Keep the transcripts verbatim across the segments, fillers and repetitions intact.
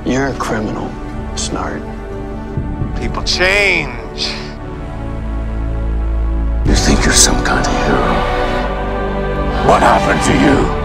You're a criminal, Snart. People change. You think you're some kind of hero. What happened to you?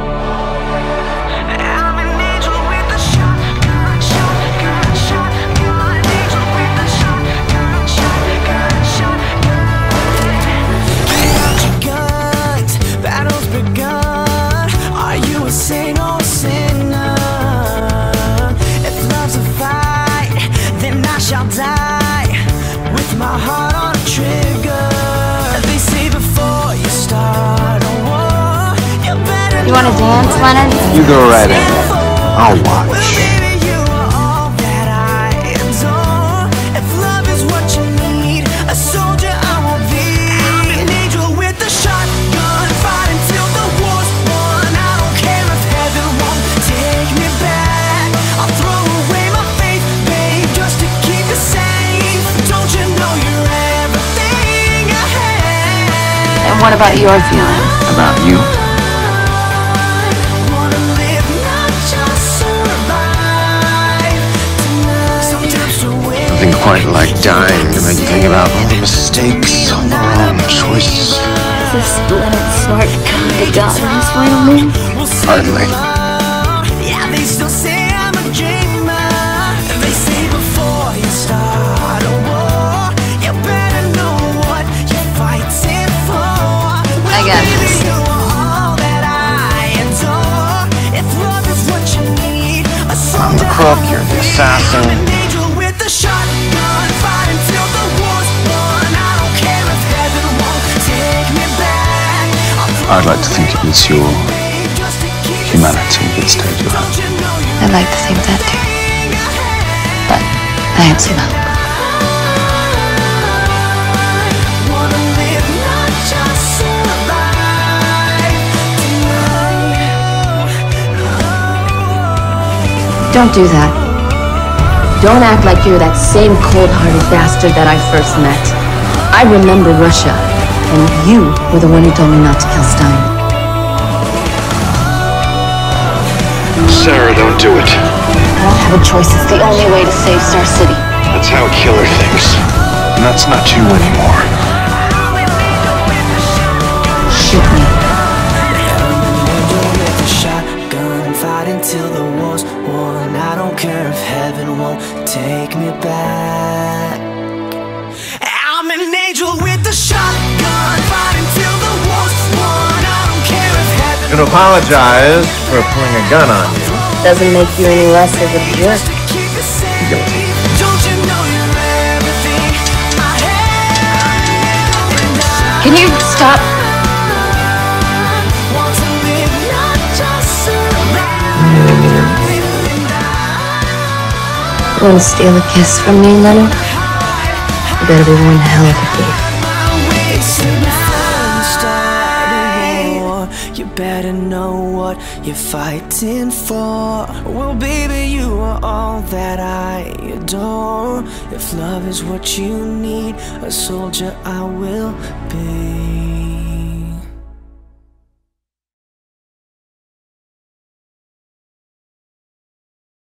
I'll die with my heart on a trigger. They say before you start a war, you better. You want to dance, Leonard? You go right ahead. I'll watch. Well, baby, you are all that I adore. If love is what you need, a soldier I will be. I'm an angel with a shotgun, fighting till the war's won. I don't care if heaven won't take me back. I'll throw away my faith, babe, just to keep you safe. Don't you know you're everything I have? And what about your feelings? About you? Wanna live, not just survive tonight. Sometimes to win. Nothing quite like dying to make you think about all the mistakes, all the wrong choices. Is this Leonard Snart coming to God in his final move? Hardly. Yeah, they still say I'm a dreamer. They say before you start a war, you better know what you're fighting for. I got this. You are all that I adore. If love is what you need, a I'm the crook, you're the assassin. I'm an angel with a shotgun, fighting till the war's won. I don't care if heaven won't take me back. I'd like to think it's your humanity that stayed you up. I'd like to think that too. But I have seen that. Don't do that. Don't act like you're that same cold-hearted bastard that I first met. I remember Russia, and you were the one who told me not to kill Stein. Sarah, don't do it. I don't have a choice. It's the only way to save Star City. That's how a killer thinks. And that's not you anymore. Shoot me. Till the war's won, I don't care if heaven won't take me back. I'm an angel with a shotgun, fighting till the war's won. I don't care if heaven. I'm gonna apologize for pulling a gun on you. Doesn't make you any less of a jerk. Guilty. Don't you know you're everything I have? Can you stop? Want to live, not just survive. You want to steal a kiss from me, Leonard? You better be one hell of a thief. You better know what you're fighting for. Well, baby, you are all that I adore. If love is what you need, a soldier I will be.